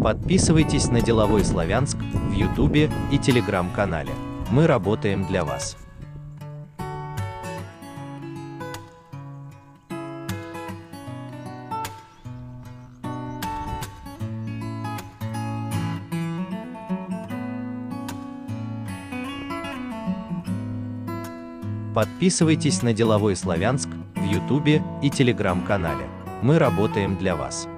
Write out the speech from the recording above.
Подписывайтесь на Деловой Славянск в Ютубе и Телеграм-канале. Мы работаем для вас. Подписывайтесь на Деловой Славянск в Ютубе и Телеграм-канале. Мы работаем для вас.